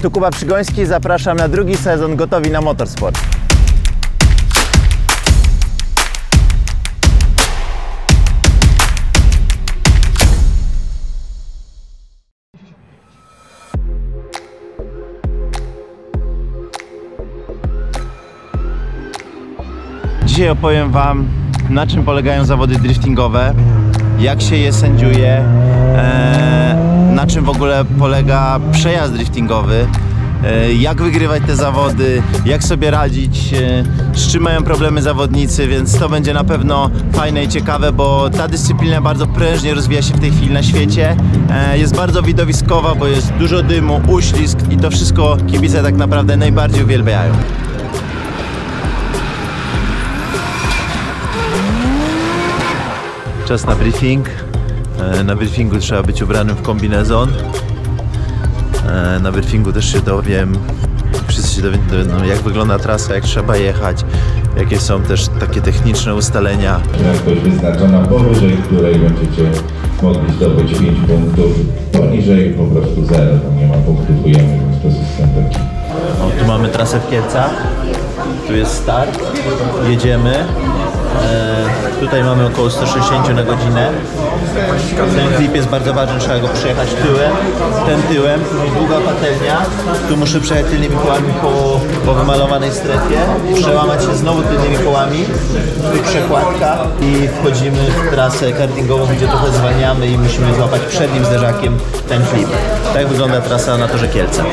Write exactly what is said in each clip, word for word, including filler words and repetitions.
Tu Kuba Przygoński, zapraszam na drugi sezon Gotowi na Motorsport. Dzisiaj opowiem Wam, na czym polegają zawody driftingowe, jak się je sędziuje, na czym w ogóle polega przejazd driftingowy, jak wygrywać te zawody, jak sobie radzić, z czym mają problemy zawodnicy, więc to będzie na pewno fajne i ciekawe, bo ta dyscyplina bardzo prężnie rozwija się w tej chwili na świecie. Jest bardzo widowiskowa, bo jest dużo dymu, uślizg i to wszystko kibice tak naprawdę najbardziej uwielbiają. Czas na briefing. Na briefingu trzeba być ubranym w kombinezon. Na briefingu też się dowiem, wszyscy się dowiedzą, jak wygląda trasa, jak trzeba jechać, jakie są też takie techniczne ustalenia. Prędkość wyznaczona, powyżej której będziecie mogli zdobyć pięć punktów, poniżej po prostu zero, tam nie ma punktów ujemnych, więc to system taki. O, tu mamy trasę w Kielcach, tu jest start, jedziemy. E, tutaj mamy około sto sześćdziesiąt na godzinę. Ten klip jest bardzo ważny, trzeba go przejechać tyłem, ten tyłem, tu jest długa patelnia, tu muszę przejechać tylnymi kołami po, po wymalowanej strefie, przełamać się znowu tylnymi kołami, tu przekładka i wchodzimy w trasę kartingową, gdzie trochę zwalniamy i musimy złapać przednim zderzakiem ten flip. Tak wygląda trasa na torze Kielce.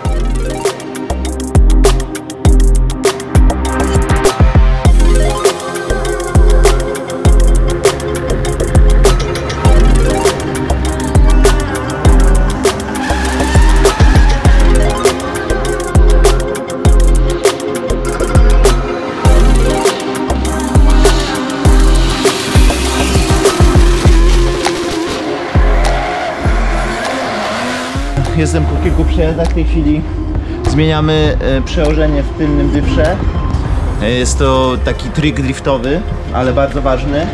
Jestem po kilku przejazdach w tej chwili. Zmieniamy e, przełożenie w tylnym dywrze. E, jest to taki trik driftowy, ale bardzo ważny.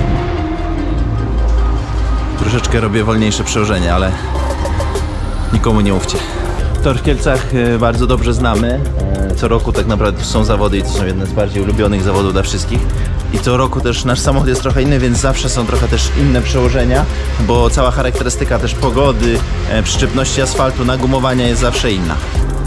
Troszeczkę robię wolniejsze przełożenie, ale nikomu nie mówcie. Tor w Kielcach e, bardzo dobrze znamy. E, co roku tak naprawdę są zawody i to są jedne z bardziej ulubionych zawodów dla wszystkich. I co roku też nasz samochód jest trochę inny, więc zawsze są trochę też inne przełożenia, bo cała charakterystyka też pogody, e, przyczepności asfaltu, nagumowania jest zawsze inna.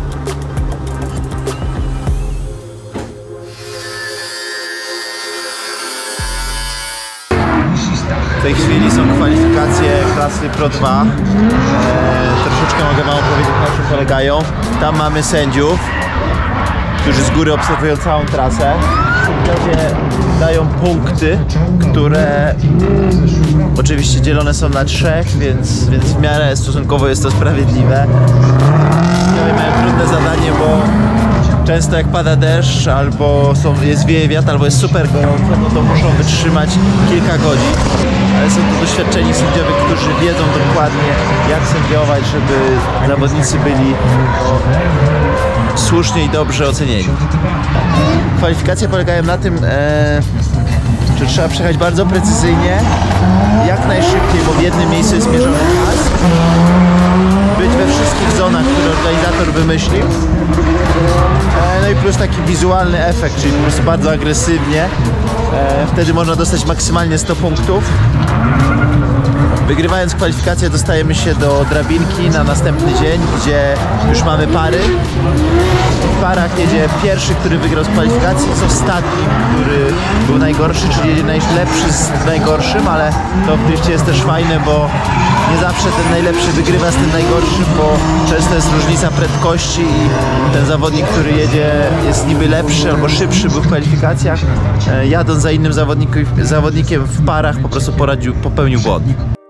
W tej chwili są kwalifikacje klasy Pro dwa. E, troszeczkę mogę Wam opowiedzieć, na czym polegają. Tam mamy sędziów, którzy z góry obserwują całą trasę. Sędziowie dają punkty, które oczywiście dzielone są na trzech, więc, więc w miarę stosunkowo jest to sprawiedliwe. Sędziowie mają trudne zadanie, bo często jak pada deszcz, albo są, jest wieje wiatr, albo jest super gorąco, no to muszą wytrzymać kilka godzin. Ale są to doświadczeni sędziowie, którzy wiedzą dokładnie, jak sędziować, żeby zawodnicy byli słusznie i dobrze ocenieni. Kwalifikacje polegają na tym, e, że trzeba przejechać bardzo precyzyjnie, jak najszybciej, bo w jednym miejscu jest mierzony czas, być we wszystkich zonach, które organizator wymyślił. E, no i plus taki wizualny efekt, czyli po prostu bardzo agresywnie. E, wtedy można dostać maksymalnie sto punktów. Wygrywając kwalifikacje dostajemy się do drabinki na następny dzień, gdzie już mamy pary. W parach jedzie pierwszy, który wygrał z kwalifikacji, z ostatnim, który był najgorszy, czyli jedzie najlepszy z najgorszym, ale to w drifcie jest też fajne, bo nie zawsze ten najlepszy wygrywa z tym najgorszym, bo często jest różnica prędkości i ten zawodnik, który jedzie, jest niby lepszy albo szybszy, był w kwalifikacjach, jadąc za innym zawodnikiem, zawodnikiem w parach po prostu poradził, popełnił błąd.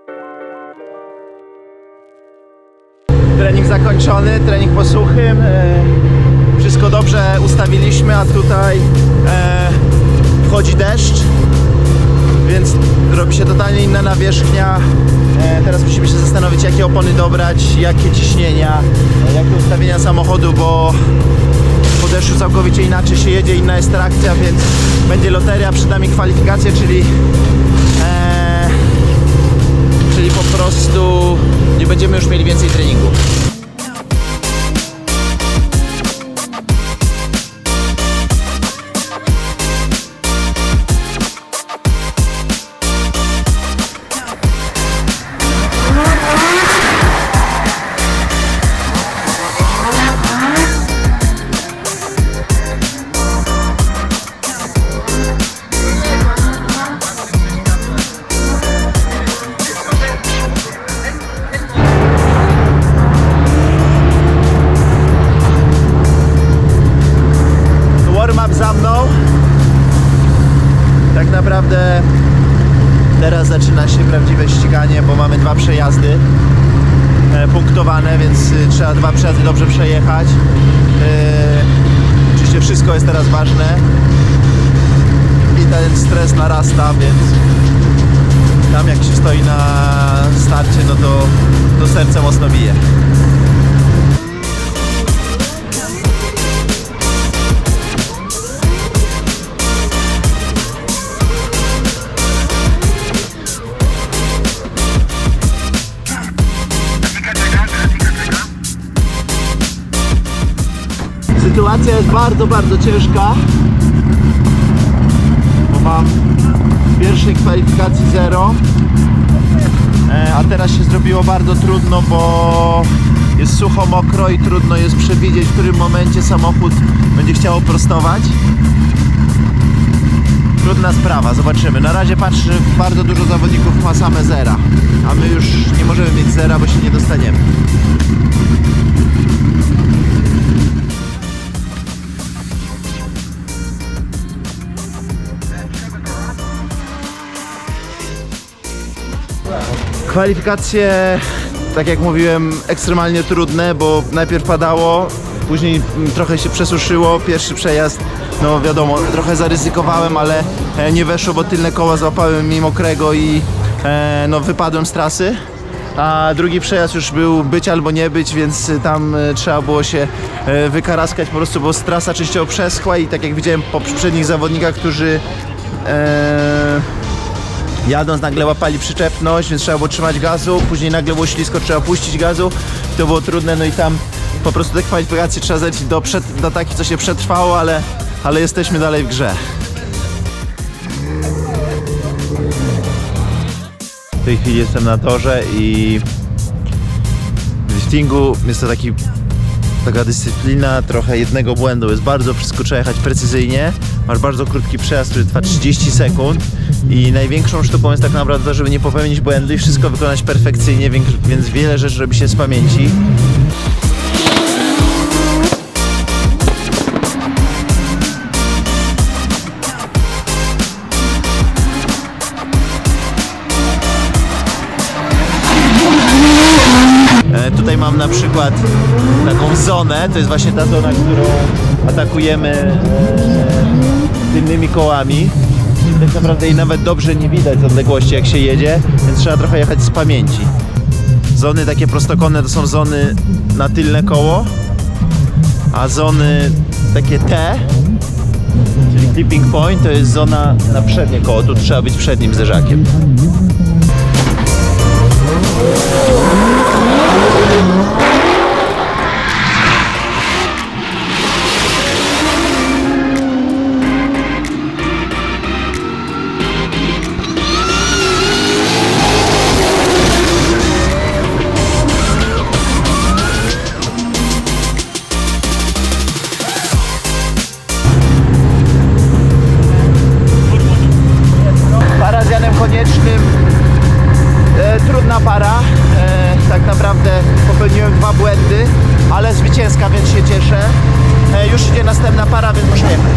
Trening zakończony, trening po suchym, e, wszystko dobrze ustawiliśmy, a tutaj e, wchodzi deszcz, więc robi się totalnie inna nawierzchnia. E, teraz musimy się zastanowić, jakie opony dobrać, jakie ciśnienia, e, jakie ustawienia samochodu, bo po deszczu całkowicie inaczej się jedzie, inna jest trakcja, więc będzie loteria, przed nami kwalifikacje, czyli e, czyli po prostu nie będziemy już mieli więcej treningu. zaczyna się prawdziwe ściganie, bo mamy dwa przejazdy e, punktowane, więc y, trzeba dwa przejazdy dobrze przejechać. E, oczywiście wszystko jest teraz ważne i ten stres narasta, więc tam jak się stoi na starcie, no to, to serce mocno bije. Sytuacja jest bardzo, bardzo ciężka, bo mam w pierwszej kwalifikacji zero, a teraz się zrobiło bardzo trudno, bo jest sucho, mokro i trudno jest przewidzieć, w którym momencie samochód będzie chciał prostować. Trudna sprawa, zobaczymy. Na razie patrzę, bardzo dużo zawodników ma same zera, a my już nie możemy mieć zera, bo się nie dostaniemy. Kwalifikacje, tak jak mówiłem, ekstremalnie trudne, bo najpierw padało, później trochę się przesuszyło, pierwszy przejazd, no wiadomo, trochę zaryzykowałem, ale nie weszło, bo tylne koła złapałem mi mokrego i no, wypadłem z trasy. A drugi przejazd już był być albo nie być, więc tam trzeba było się wykaraskać po prostu, bo trasa częściowo przeschła i tak jak widziałem po poprzednich zawodnikach, którzy e, jadąc nagle łapali przyczepność, więc trzeba było trzymać gazu, później nagle było ślisko, trzeba puścić gazu, to było trudne, no i tam po prostu te kwalifikacje trzeba zejść do, przed, do takich, co się przetrwało, ale, ale jesteśmy dalej w grze. W tej chwili jestem na torze i w driftingu jest to taki, taka dyscyplina trochę jednego błędu. Jest bardzo, wszystko trzeba jechać precyzyjnie. Masz bardzo krótki przejazd, który trwa trzydzieści sekund i największą sztuką jest tak naprawdę to, żeby nie popełnić błędu i wszystko wykonać perfekcyjnie, więc wiele rzeczy robi się z pamięci. Tutaj mam na przykład taką zonę, to jest właśnie ta zona, którą atakujemy e, tylnymi kołami. Tak naprawdę jej nawet dobrze nie widać z odległości, jak się jedzie, więc trzeba trochę jechać z pamięci. Zony takie prostokątne to są zony na tylne koło, a zony takie T, czyli clipping point, to jest zona na przednie koło, tu trzeba być przednim zderzakiem. Para z Janem Koniecznym, e, trudna para, e, tak naprawdę popełniłem dwa błędy, ale zwycięska, więc się cieszę. E, już idzie następna para, więc muszę jechać.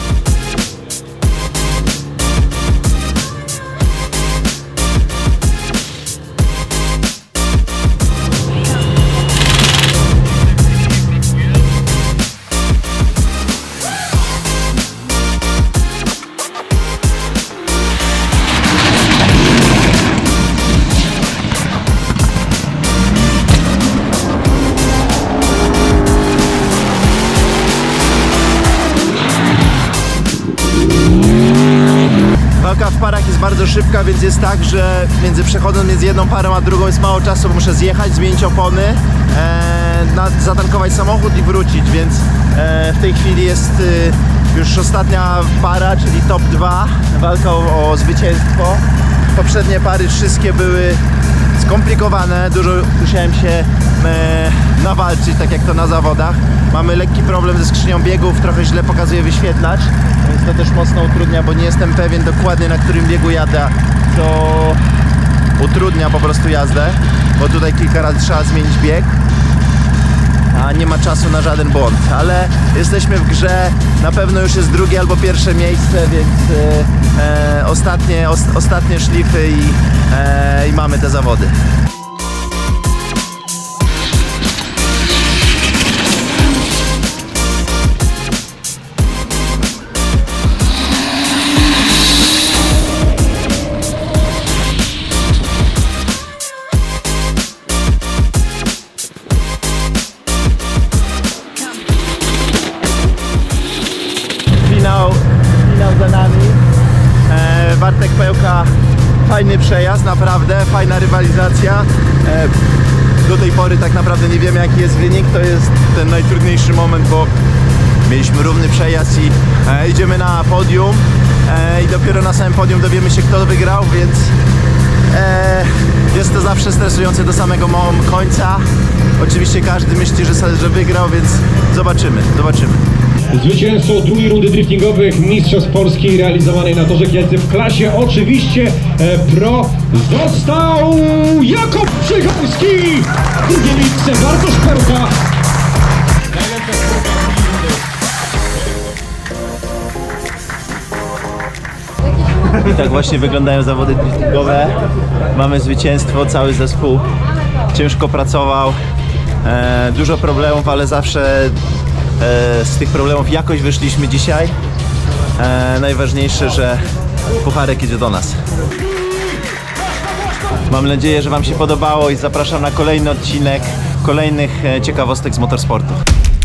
Walka w parach jest bardzo szybka, więc jest tak, że między przechodząc między jedną parą a drugą jest mało czasu, bo muszę zjechać, zmienić opony, e, na, zatankować samochód i wrócić, więc e, w tej chwili jest e, już ostatnia para, czyli top dwa, walka o, o zwycięstwo. Poprzednie pary wszystkie były skomplikowane, dużo musiałem się e, nawalczyć, tak jak to na zawodach. Mamy lekki problem ze skrzynią biegów, trochę źle pokazuje wyświetlacz, więc to też mocno utrudnia, bo nie jestem pewien dokładnie, na którym biegu jadę. To utrudnia po prostu jazdę, bo tutaj kilka razy trzeba zmienić bieg. ma, nie ma czasu na żaden błąd, ale jesteśmy w grze, na pewno już jest drugie albo pierwsze miejsce, więc e, ostatnie, os, ostatnie szlify i, e, i mamy te zawody. Finał, finał za nami. E, Bartek Pełka, fajny przejazd, naprawdę, fajna rywalizacja. E, do tej pory tak naprawdę nie wiemy, jaki jest wynik, to jest ten najtrudniejszy moment, bo mieliśmy równy przejazd i e, idziemy na podium e, i dopiero na samym podium dowiemy się, kto wygrał, więc e, jest to zawsze stresujące do samego końca. Oczywiście każdy myśli, że, że wygrał, więc zobaczymy, zobaczymy. Zwycięzcą drugiej rundy driftingowych Mistrzostw Polski realizowanej na torze Kielce w klasie oczywiście e, Pro został Jakub Przycholski. Drugie miejsce Bartosz Pełka. I tak właśnie wyglądają zawody driftingowe. Mamy zwycięstwo, cały zespół ciężko pracował, e, dużo problemów, ale zawsze e, z tych problemów jakoś wyszliśmy dzisiaj. E, najważniejsze, że pucharek idzie do nas. Mam nadzieję, że Wam się podobało i zapraszam na kolejny odcinek kolejnych e, ciekawostek z motorsportu.